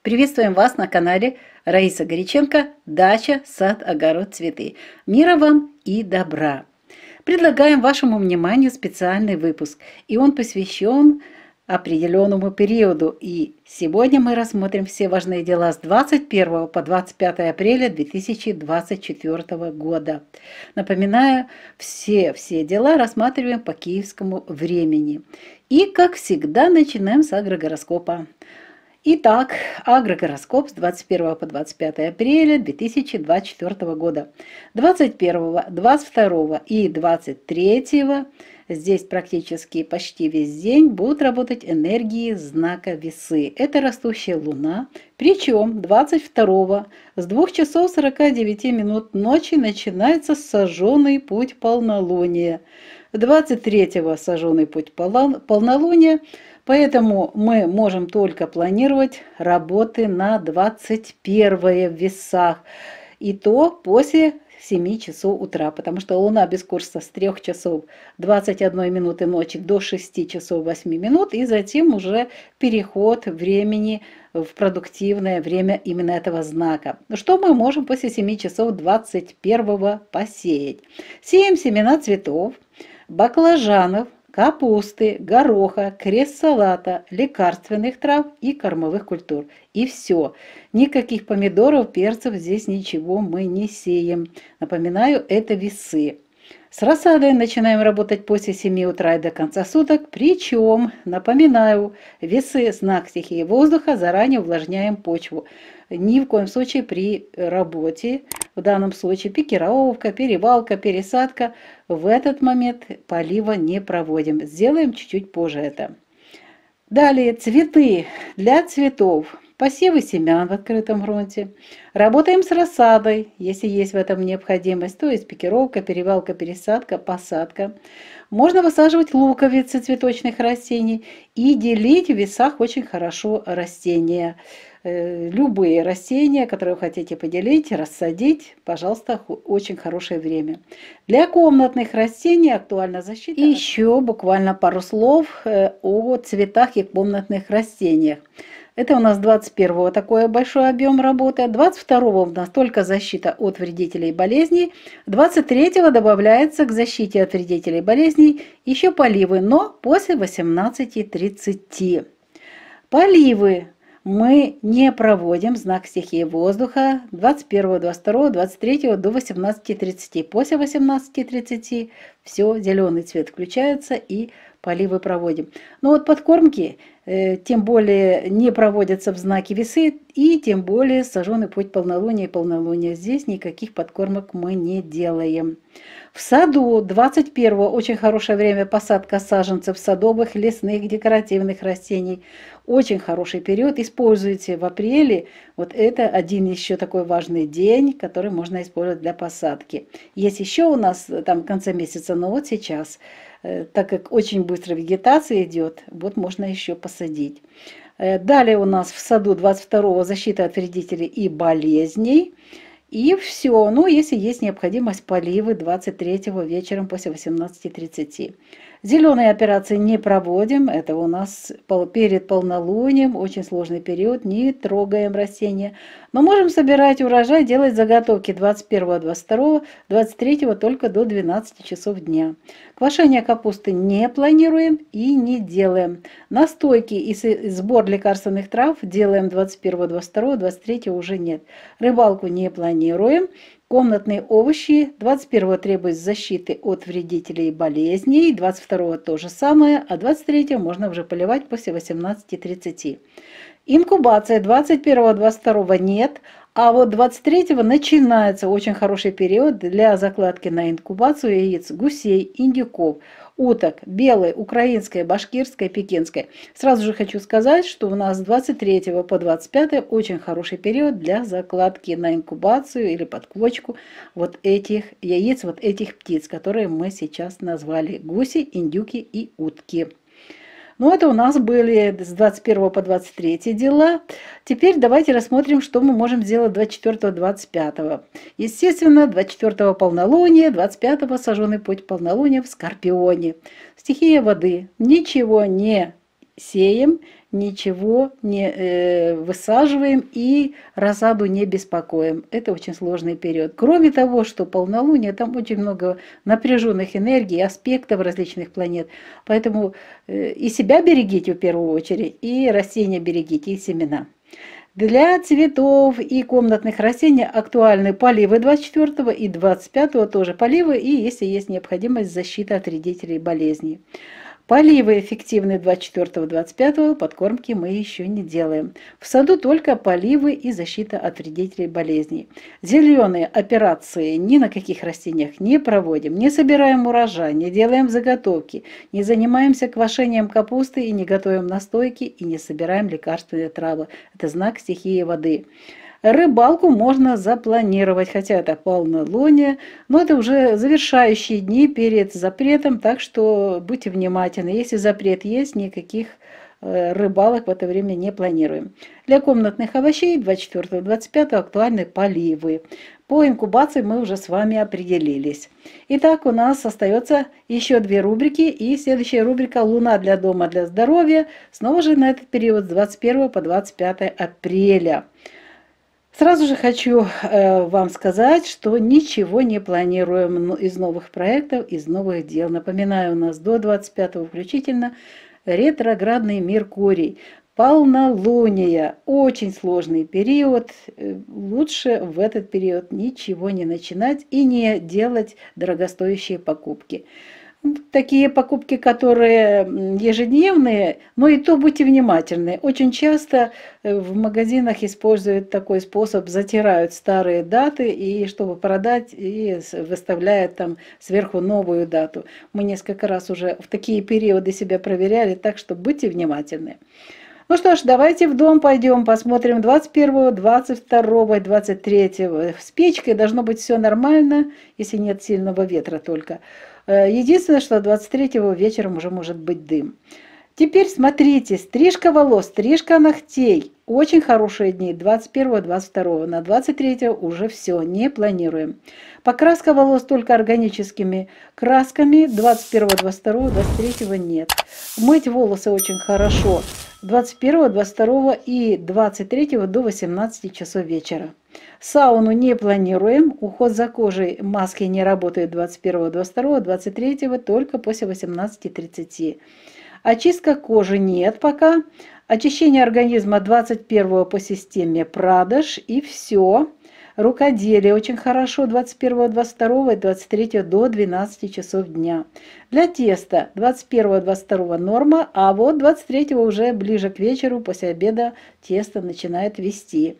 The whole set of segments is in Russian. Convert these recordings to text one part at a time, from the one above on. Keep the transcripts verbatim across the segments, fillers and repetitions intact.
Приветствуем вас на канале Раиса Горяченко «Дача, сад, огород, цветы». Мира вам и добра! Предлагаем вашему вниманию специальный выпуск, и он посвящен определенному периоду. И сегодня мы рассмотрим все важные дела с двадцать первого по двадцать пятое апреля две тысячи двадцать четвёртого года. Напоминаю, все, все дела рассматриваем по киевскому времени. И, как всегда, начинаем с агрогороскопа. Итак, агрогороскоп с двадцать первого по двадцать пятое апреля две тысячи двадцать четвёртого года. двадцать первого, двадцать второго и двадцать третьего здесь практически почти весь день будут работать энергии знака Весы. Это растущая Луна. Причем двадцать второго с двух часов сорока девяти минут ночи начинается сожженный путь полнолуния. двадцать третьего сожженный путь полнолуния. Поэтому мы можем только планировать работы на двадцать первое в Весах. И то после семи часов утра, потому что Луна без курса с трёх часов двадцать одной минуты ночи до шести часов восьми минут, и затем уже переход времени в продуктивное время именно этого знака. Что мы можем после семи часов двадцать первого посеять? Сеем семена цветов, баклажанов, капусты, гороха, крест-салата, лекарственных трав и кормовых культур. И все. Никаких помидоров, перцев здесь ничего мы не сеем. Напоминаю, это Весы. С рассадой начинаем работать после семи утра и до конца суток. Причем, напоминаю, Весы, знак стихии воздуха, заранее увлажняем почву. Ни в коем случае при работе, в данном случае пикировка, перевалка, пересадка, в этот момент полива не проводим. Сделаем чуть-чуть позже это. Далее, цветы. Для цветов. Посевы семян в открытом грунте. Работаем с рассадой, если есть в этом необходимость, то есть пикировка, перевалка, пересадка, посадка. Можно высаживать луковицы цветочных растений и делить в весах очень хорошо растения. Любые растения, которые вы хотите поделить, рассадить, пожалуйста, очень хорошее время. Для комнатных растений актуальна защита. И еще буквально пару слов о цветах и комнатных растениях. Это у нас двадцать первого такой большой объем работы. двадцать второго у нас только защита от вредителей и болезней. двадцать третьего добавляется к защите от вредителей и болезней еще поливы, но после восемнадцати тридцати. Поливы мы не проводим, знак стихии воздуха, двадцать первого, двадцать второго, двадцать третьего до восемнадцати тридцати. После восемнадцати тридцати все, зеленый цвет включается и поливы проводим. Но вот подкормки э, тем более не проводятся в знаке Весы, и тем более сожженный путь полнолуния и полнолуния. Здесь никаких подкормок мы не делаем. В саду двадцать первого очень хорошее время посадка саженцев садовых, лесных, декоративных растений. Очень хороший период. Используйте в апреле. Вот это один еще такой важный день, который можно использовать для посадки. Есть еще у нас там в конце месяца, но вот сейчас, так как очень быстро вегетация идет, вот можно еще посадить. Далее у нас в саду двадцать второго защита от вредителей и болезней. И все. Ну, если есть необходимость, поливы двадцать третьего вечером после восемнадцати тридцати. Зеленые операции не проводим. Это у нас перед полнолунием. Очень сложный период. Не трогаем растения. Но можем собирать урожай, делать заготовки двадцать первого, двадцать второго, двадцать третьего только до двенадцати часов дня. Квашение капусты не планируем и не делаем. Настойки и сбор лекарственных трав делаем двадцать первого, двадцать второго, двадцать третьего уже нет. Рыбалку не планируем. Комнатные овощи. двадцать первого требует защиты от вредителей и болезней. двадцать второго то же самое. А двадцать третьего можно уже поливать после восемнадцати тридцати. Инкубация двадцать первого, двадцать второго нет. А вот двадцать третьего начинается очень хороший период для закладки на инкубацию яиц гусей, индюков, уток, белой, украинской, башкирской, пекинской. Сразу же хочу сказать, что у нас с двадцать третьего по двадцать пятое очень хороший период для закладки на инкубацию или под квочку вот этих яиц, вот этих птиц, которые мы сейчас назвали гуси, индюки и утки. Ну, это у нас были с двадцать первого по двадцать третье дела. Теперь давайте рассмотрим, что мы можем сделать двадцать четвёртого — двадцать пятого. Естественно, двадцать четвёртого полнолуние, двадцать пятого сожженный путь полнолуния в Скорпионе. Стихия воды. Ничего не сеем, ничего не э, высаживаем и рассаду не беспокоим. Это очень сложный период. Кроме того, что полнолуние, там очень много напряженных энергий, аспектов различных планет. Поэтому э, и себя берегите в первую очередь, и растения берегите, и семена. Для цветов и комнатных растений актуальны поливы двадцать четвёртого и двадцать пятого, тоже поливы, и если есть необходимость, защиты от вредителей и болезней. Поливы эффективны двадцать четвёртого — двадцать пятого, подкормки мы еще не делаем. В саду только поливы и защита от вредителей и болезней. Зеленые операции ни на каких растениях не проводим, не собираем урожай, не делаем заготовки, не занимаемся квашением капусты и не готовим настойки и не собираем лекарственные травы. Это знак стихии воды. Рыбалку можно запланировать, хотя это полнолуние, но это уже завершающие дни перед запретом, так что будьте внимательны. Если запрет есть, никаких рыбалок в это время не планируем. Для комнатных овощей двадцать четвёртого — двадцать пятого актуальны поливы. По инкубации мы уже с вами определились. Итак, у нас остается еще две рубрики, и следующая рубрика «Луна для дома, для здоровья» снова же на этот период с двадцать первого по двадцать пятое апреля. Сразу же хочу э, вам сказать, что ничего не планируем из новых проектов, из новых дел. Напоминаю, у нас до двадцать пятого включительно ретроградный Меркурий. Полнолуние, очень сложный период. Лучше в этот период ничего не начинать и не делать дорогостоящие покупки. Такие покупки, которые ежедневные, но и то будьте внимательны. Очень часто в магазинах используют такой способ, затирают старые даты, и чтобы продать, и выставляют там сверху новую дату. Мы несколько раз уже в такие периоды себя проверяли, так что будьте внимательны. Ну что ж, давайте в дом пойдем, посмотрим двадцать первого, двадцать второго, двадцать третьего. С печкой должно быть все нормально, если нет сильного ветра только. Единственное, что двадцать третьего вечером уже может быть дым. Теперь смотрите, стрижка волос, стрижка ногтей. Очень хорошие дни, двадцать первого — двадцать второго. На двадцать третьего уже все, не планируем. Покраска волос только органическими красками, двадцать первого — двадцать второго, двадцать третьего нет. Мыть волосы очень хорошо, двадцать первого — двадцать второго и двадцать третьего до восемнадцати часов вечера. Сауну не планируем, уход за кожей, маски не работают двадцать первого — двадцать второго, двадцать третьего только после восемнадцати тридцати. Очистка кожи нет пока. Очищение организма двадцать первого по системе Прадаш и все. Рукоделие очень хорошо двадцать первого — двадцать второго и двадцать третьего до двенадцати часов дня. Для теста двадцать первого — двадцать второго норма, а вот двадцать третьего уже ближе к вечеру, после обеда тесто начинает вести.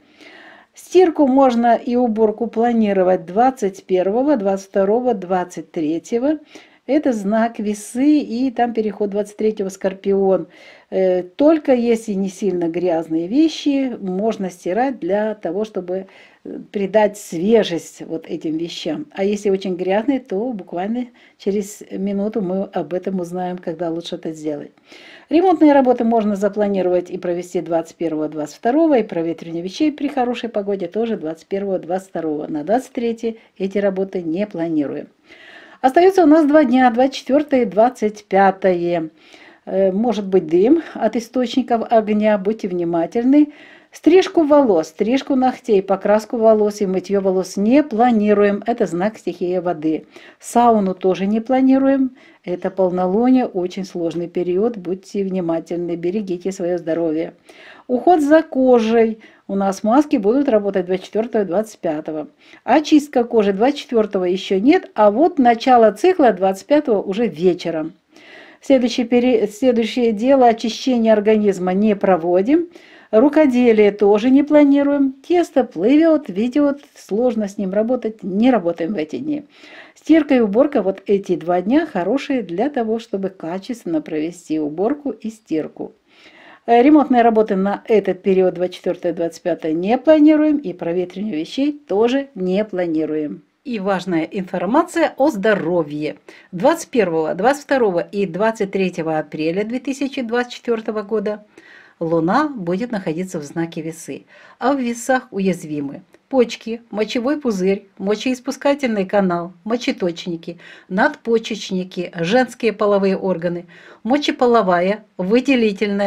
Стирку можно и уборку планировать двадцать первого, двадцать второго, двадцать третьего. Это знак Весы, и там переход двадцать третьего Скорпион. Только если не сильно грязные вещи, можно стирать для того, чтобы придать свежесть вот этим вещам. А если очень грязные, то буквально через минуту мы об этом узнаем, когда лучше это сделать. Ремонтные работы можно запланировать и провести двадцать первого — двадцать второго, и проветривание вещей при хорошей погоде тоже двадцать первого — двадцать второго. На двадцать третье эти работы не планируем. Остается у нас два дня, двадцать четвёртое и двадцать пятое. Может быть дым от источников огня, будьте внимательны. Стрижку волос, стрижку ногтей, покраску волос и мытье волос не планируем. Это знак стихии воды. Сауну тоже не планируем. Это полнолуние, очень сложный период. Будьте внимательны, берегите свое здоровье. Уход за кожей. У нас маски будут работать двадцать четвёртого и двадцать пятого. Очистка кожи двадцать четвёртого еще нет, а вот начало цикла двадцать пятого уже вечером. Следующее, пере... Следующее дело — очищение организма не проводим. Рукоделие тоже не планируем. Тесто плывет, ведет, сложно с ним работать, не работаем в эти дни. Стирка и уборка, вот эти два дня хорошие для того, чтобы качественно провести уборку и стирку. Ремонтные работы на этот период двадцать четвёртое — двадцать пятое не планируем, и проветривание вещей тоже не планируем. И важная информация о здоровье. двадцать первого, двадцать второго и двадцать третьего апреля две тысячи двадцать четвёртого года Луна будет находиться в знаке Весы, а в Весах уязвимы почки, мочевой пузырь, мочеиспускательный канал, мочеточники, надпочечники, женские половые органы, мочеполовая, выделительная,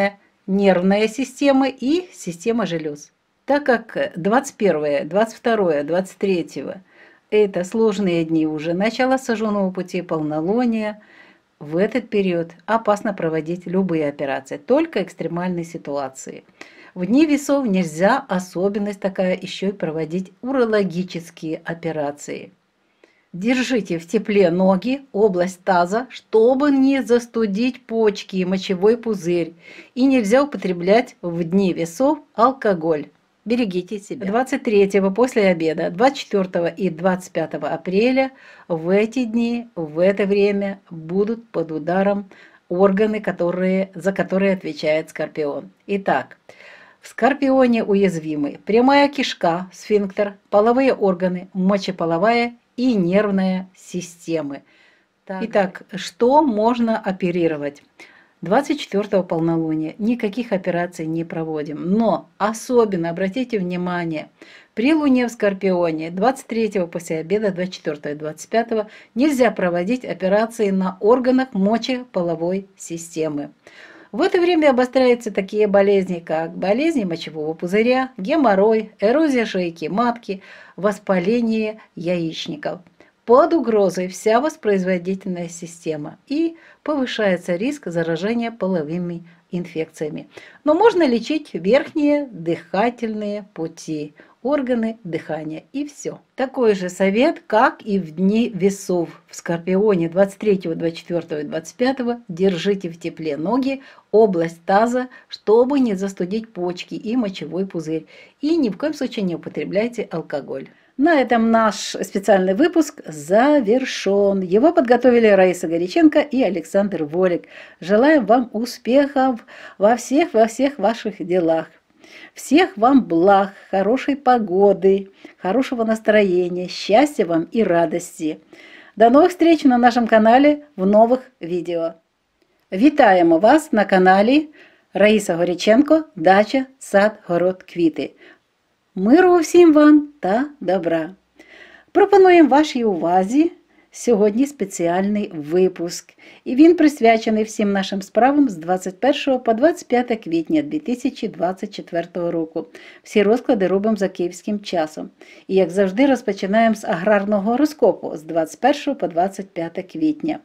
нервная система и система желез. Так как двадцать первое, двадцать второе, двадцать третье это сложные дни уже, начало сожженного пути, полнолуния, в этот период опасно проводить любые операции, только экстремальные ситуации. В дни весов нельзя, особенность такая, еще и проводить урологические операции. Держите в тепле ноги, область таза, чтобы не застудить почки и мочевой пузырь. И нельзя употреблять в дни весов алкоголь. Берегите себя. двадцать третьего после обеда, двадцать четвёртого и двадцать пятого апреля в эти дни, в это время будут под ударом органы, которые, за которые отвечает Скорпион. Итак, в Скорпионе уязвимы прямая кишка, сфинктер, половые органы, мочеполовая и нервная системы. Итак, что можно оперировать? двадцать четвёртого полнолуния никаких операций не проводим, но особенно обратите внимание, при Луне в Скорпионе двадцать третьего после обеда, двадцать четвёртого и двадцать пятого нельзя проводить операции на органах мочеполовой системы. В это время обостряются такие болезни, как болезни мочевого пузыря, геморрой, эрозия шейки матки, воспаление яичников. Под угрозой вся воспроизводительная система и повышается риск заражения половыми инфекциями. Но можно лечить верхние дыхательные пути, органы дыхания и все. Такой же совет, как и в дни весов. В Скорпионе двадцать третьего, двадцать четвёртого и двадцать пятого держите в тепле ноги, область таза, чтобы не застудить почки и мочевой пузырь. И ни в коем случае не употребляйте алкоголь. На этом наш специальный выпуск завершен. Его подготовили Раиса Горяченко и Александр Волик. Желаем вам успехов во всех, во всех ваших делах. Всех вам благ, хорошей погоды, хорошего настроения, счастья вам и радости. До новых встреч на нашем канале в новых відео. Вітаємо вас на каналі Раїса Горяченко «Дача, сад, город, квіти». Миру всім вам та добра. Пропонуємо вашій увазі сьогодні спеціальний випуск. І він присвячений всім нашим справам з двадцять першого по двадцять п'яте квітня дві тисячі двадцять четвертого року. Всі розклади робимо за київським часом. І, як завжди, розпочинаємо з аграрного гороскопу з двадцять першого по двадцять п'яте квітня.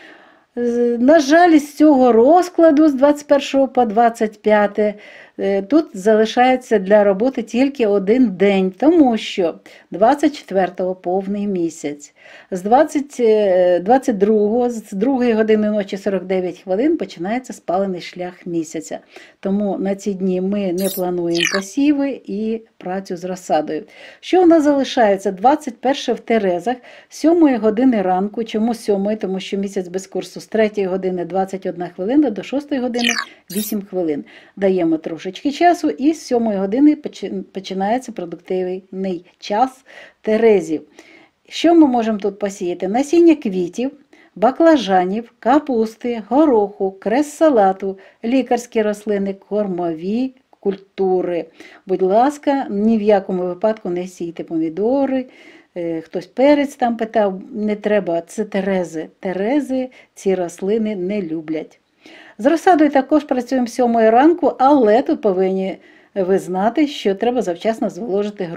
На жаль, з цього розкладу з двадцять першого по двадцять п'яте тут залишається для роботи тільки один день, тому що двадцять четвертого повний місяць. З двадцять другого, з другої години ночі сорок дев'ять хвилин починається спалений шлях місяця. Тому на ці дні ми не плануємо посіви і працю з розсадою. Що у нас залишається? двадцять перше в Терезах, з сьомої години ранку. Чому з сьомої? Тому що місяць без курсу з третьої години двадцять одна хвилина до шостої години вісім хвилин. Даємо трошечки часу і з сьомої години починається продуктивний час Терезів. Що ми можемо тут посіяти? Насіння квітів, баклажанів, капусти, гороху, крес-салату, лікарські рослини, кормові культури. Будь ласка, ні в якому випадку не сійте помідори. Хтось перець там питав, не треба, це терези. Терези ці рослини не люблять. З розсадою також працюємо з сьомої ранку, але тут повинні ви знати, що треба завчасно зволожити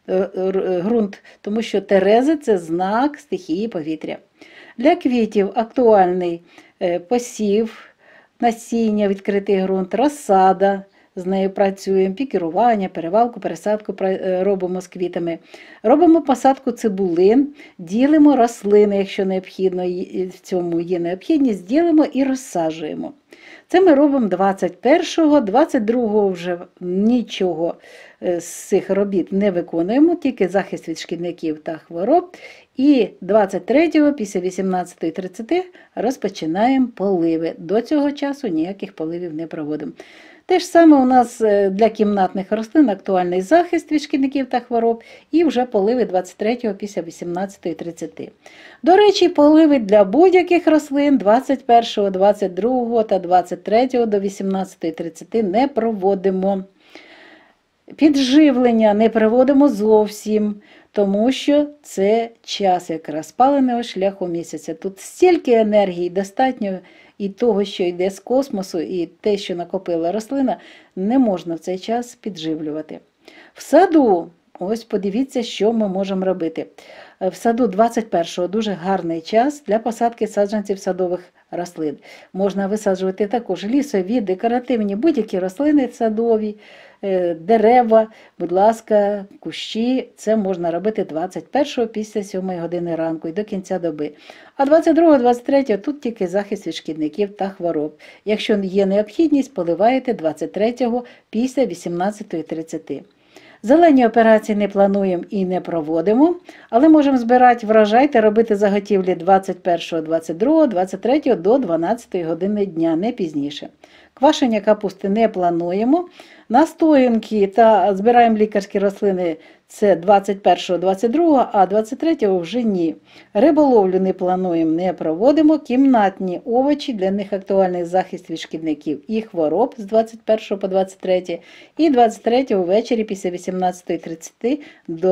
ґрунт, тому що терези – це знак стихії повітря. Для квітів актуальний посів, насіння, відкритий ґрунт, розсада, з нею працюємо, пікірування, перевалку, пересадку робимо з квітами. Робимо посадку цибулин, ділимо рослини, якщо необхідно, в цьому є необхідність, ділимо і розсаджуємо. Це ми робимо двадцять першого, двадцять другого вже нічого з цих робіт не виконуємо, тільки захист від шкідників та хвороб. І двадцять третього після вісімнадцятої тридцять розпочинаємо поливи. До цього часу ніяких поливів не проводимо. Те ж саме у нас для кімнатних рослин актуальний захист від шкідників та хвороб і вже поливи двадцять третього після вісімнадцятої тридцять. До речі, поливи для будь-яких рослин двадцять першого, двадцять другого та двадцять третього до вісімнадцятої тридцять не проводимо. Підживлення не проводимо зовсім, тому що це час якраз спаленого шляху місяця. Тут стільки енергії достатньо, і того, що йде з космосу, і те, що накопила рослина, не можна в цей час підживлювати. В саду, ось подивіться, що ми можемо робити. В саду двадцять першого дуже гарний час для посадки саджанців садових рослин. Можна висаджувати також лісові, декоративні, будь-які рослини садові, дерева, будь ласка, кущі. Це можна робити двадцять першого після сьомої години ранку і до кінця доби. А двадцять другого двадцять третього тут тільки захист від шкідників та хвороб. Якщо є необхідність, поливаєте двадцять третього після вісімнадцятої тридцять. Зелені операції не плануємо і не проводимо, але можемо збирати врожай та робити заготівлі двадцять першого, двадцять другого, двадцять третього до дванадцятої години дня, не пізніше. Квашення капусти не плануємо. Настоянки та збираємо лікарські рослини – це двадцять першого, двадцять другого, а двадцять третього вже ні. Риболовлю не плануємо, не проводимо. Кімнатні овочі, для них актуальний захист від шкідників і хвороб з двадцять першого по двадцять третє. І двадцять третього ввечері після вісімнадцятої тридцять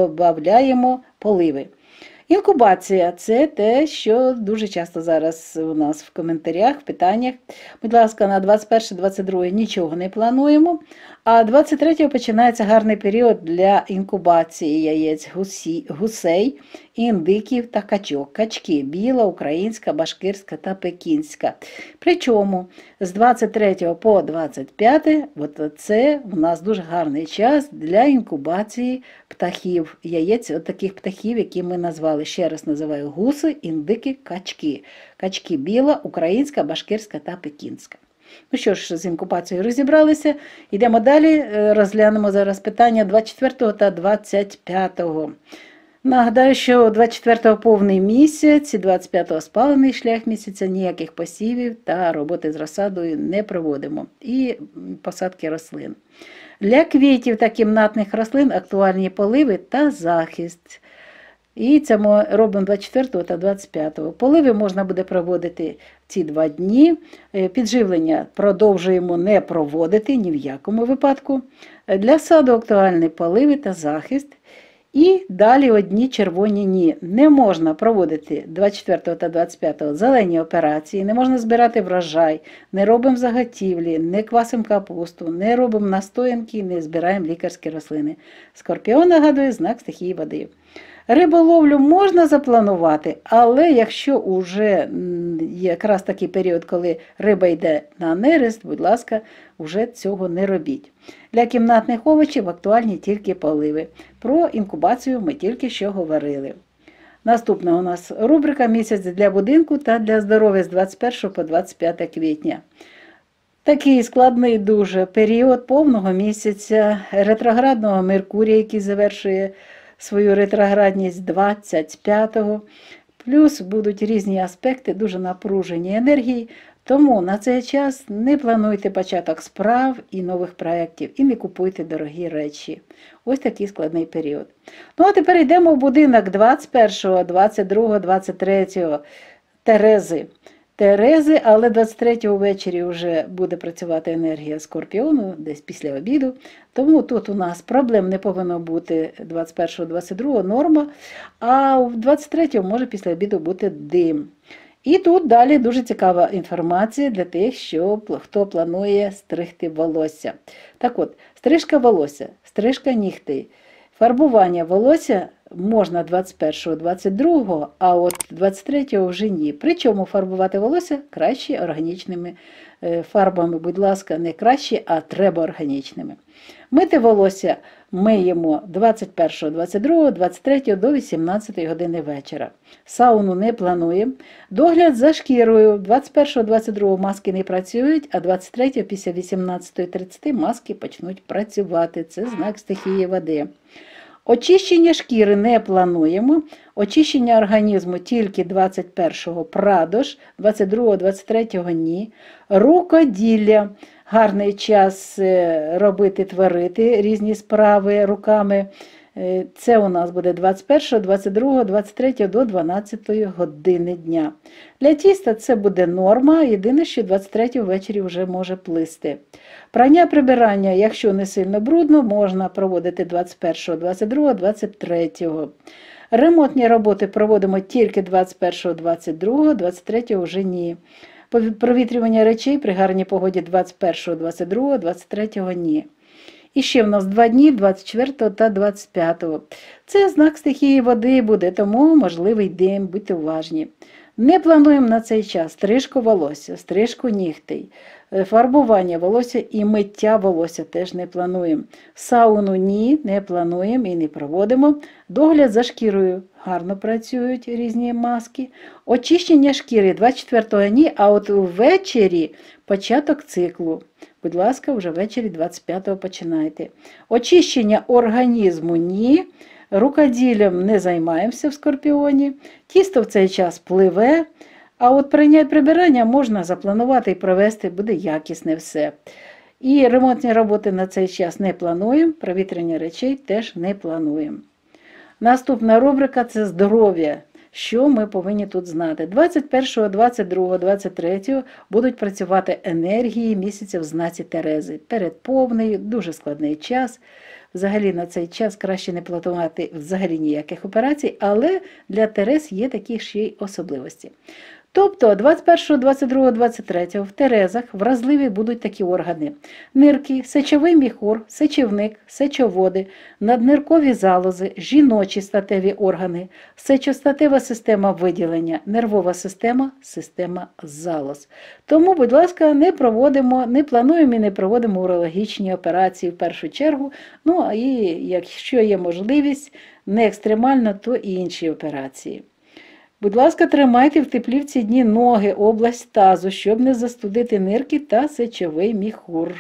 додаємо поливи. Інкубація – це те, що дуже часто зараз у нас в коментарях, в питаннях. Будь ласка, на двадцять перше двадцять друге нічого не плануємо, а двадцять третього починається гарний період для інкубації яєць гусі, гусей, індиків та качок. Качки – біла, українська, башкирська та пекінська. Причому з двадцять третього по двадцять п'яте от це у нас дуже гарний час для інкубації птахів, яєць от таких птахів, які ми назвали. Ще раз називаю гуси, індики, качки. Качки біла, українська, башкирська та пекінська. Ну що ж, з інкубацією розібралися. Йдемо далі, розглянемо зараз питання двадцять четвертого та двадцять п'ятого. Нагадаю, що двадцять четвертого повний місяць, двадцять п'ятого спалений шлях місяця, ніяких посівів та роботи з розсадою не проводимо. І посадки рослин. Для квітів та кімнатних рослин актуальні поливи та захист. І це ми робимо двадцять четвертого та двадцять п'ятого. Поливи можна буде проводити ці два дні. Підживлення продовжуємо не проводити ні в якому випадку. Для саду актуальні поливи та захист. І далі одні червоні ні. Не можна проводити двадцять четвертого та двадцять п'ятого зелені операції, не можна збирати врожай, не робимо заготівлі, не квасимо капусту, не робимо настоянки, не збираємо лікарські рослини. Скорпіон нагадує знак стихії води. Риболовлю можна запланувати, але якщо вже якраз такий період, коли риба йде на нерест, будь ласка, вже цього не робіть. Для кімнатних овочів актуальні тільки поливи. Про інкубацію ми тільки що говорили. Наступна у нас рубрика «Місяць для будинку та для здоров'я» з двадцять першого по двадцять п'яте квітня. Такий складний дуже період повного місяця, ретроградного Меркурія, який завершує свою ретроградність двадцять п'ятого. Плюс будуть різні аспекти, дуже напружені енергії. Тому на цей час не плануйте початок справ і нових проєктів, і не купуйте дорогі речі. Ось такий складний період. Ну а тепер йдемо в будинок двадцять першого, двадцять другого, двадцять третього Терези. Терези, але двадцять третього ввечері вже буде працювати енергія Скорпіону, десь після обіду. Тому тут у нас проблем не повинно бути двадцять першого, двадцять другого норма, а в двадцять третього може після обіду бути дим. І тут далі дуже цікава інформація для тих, що, хто планує стригти волосся. Так от, стрижка волосся, стрижка нігтей, фарбування волосся можна двадцять першого, двадцять другого, а от двадцять третього вже ні. Причому фарбувати волосся краще органічними фарбами, будь ласка, не краще, а треба органічними. Мити волосся миємо двадцять першого, двадцять другого, двадцять третього до вісімнадцятої години вечора. Сауну не плануємо. Догляд за шкірою. двадцять першого, двадцять другого маски не працюють, а двадцять третього після вісімнадцятої тридцять маски почнуть працювати. Це знак стихії води. Очищення шкіри не плануємо. Очищення організму тільки двадцять першого прадож, двадцять другого, двадцять третього ні. Рукоділля. Гарний час робити, творити різні справи руками. Це у нас буде двадцять першого, двадцять другого, двадцять третього до дванадцятої години дня. Для тіста це буде норма, єдине, що двадцять третього ввечері вже може плисти. Прання прибирання, якщо не сильно брудно, можна проводити двадцять першого, двадцять другого, двадцять третього. Ремонтні роботи проводимо тільки двадцять першого, двадцять другого, двадцять третього вже ні. Провітрювання речей при гарній погоді двадцять першого, двадцять другого, двадцять третього ні. І ще в нас два дні, двадцять четвертого та двадцять п'ятого. Це знак стихії води буде, тому можливий дим, будьте уважні. Не плануємо на цей час стрижку волосся, стрижку нігтей, фарбування волосся і миття волосся теж не плануємо. Сауну ні, не плануємо і не проводимо. Догляд за шкірою гарно працюють різні маски. Очищення шкіри двадцять четвертого ні, а от ввечері початок циклу. Будь ласка, вже ввечері двадцять п'ятого починайте. Очищення організму ні. Рукоділлям не займаємося в Скорпіоні. Тісто в цей час пливе. А от прання і прибирання можна запланувати і провести, буде якісне все. І ремонтні роботи на цей час не плануємо, провітряння речей теж не плануємо. Наступна рубрика – це здоров'я. Що ми повинні тут знати? двадцять першого, двадцять другого, двадцять третього будуть працювати енергії місяця в знаці Терези. Передповний, дуже складний час. Взагалі на цей час краще не планувати взагалі ніяких операцій, але для Терез є такі ще й особливості. Тобто двадцять першого, двадцять другого, двадцять третього в Терезах вразливі будуть такі органи: нирки, сечовий міхур, сечівник, сечоводи, надниркові залози, жіночі статеві органи, сечостатева система виділення, нервова система, система залоз. Тому, будь ласка, не проводимо, не плануємо і не проводимо урологічні операції в першу чергу. Ну, і якщо є можливість, не екстремально, то і інші операції. Будь ласка, тримайте в теплі в ці дні ноги, область тазу, щоб не застудити нирки та сечовий міхур.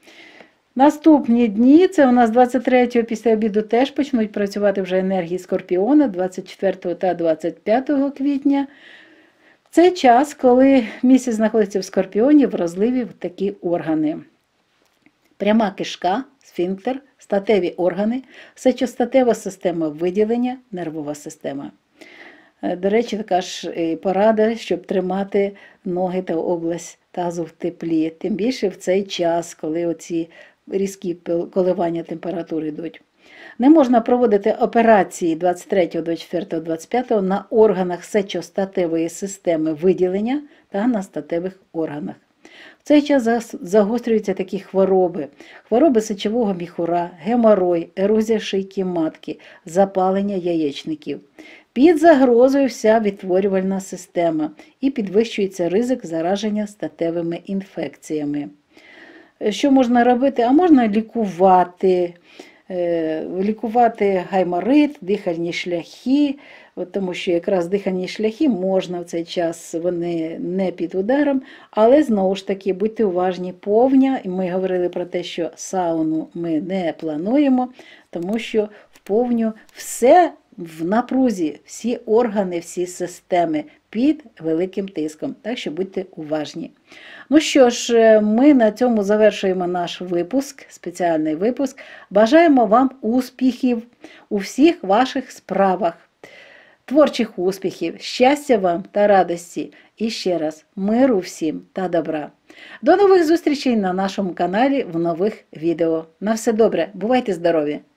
Наступні дні, це у нас двадцять третього після обіду теж почнуть працювати вже енергії Скорпіона, двадцять четвертого та двадцять п'ятого квітня. Це час, коли місяць знаходиться в Скорпіоні, вразливі такі органи. Пряма кишка, сфінктер, статеві органи, сечостатева система виділення, нервова система. До речі, така ж порада, щоб тримати ноги та область тазу в теплі. Тим більше в цей час, коли оці різкі коливання температури йдуть. Не можна проводити операції двадцять третього, двадцять четвертого, двадцять п'ятого на органах сечостатевої системи виділення та на статевих органах. В цей час загострюються такі хвороби. Хвороби сечового міхура, геморой, ерозія шийки матки, запалення яєчників. Під загрозою вся відтворювальна система і підвищується ризик зараження статевими інфекціями. Що можна робити? А можна лікувати, лікувати гайморит, дихальні шляхи, тому що якраз дихальні шляхи можна в цей час, вони не під ударом, але знову ж таки будьте уважні, повня, і ми говорили про те, що сауну ми не плануємо, тому що в повню все в напрузі, всі органи, всі системи під великим тиском, так що будьте уважні. Ну що ж, ми на цьому завершуємо наш випуск, спеціальний випуск. Бажаємо вам успіхів у всіх ваших справах, творчих успіхів, щастя вам та радості. І ще раз, миру всім та добра. До нових зустрічей на нашому каналі в нових відео. На все добре, бувайте здорові!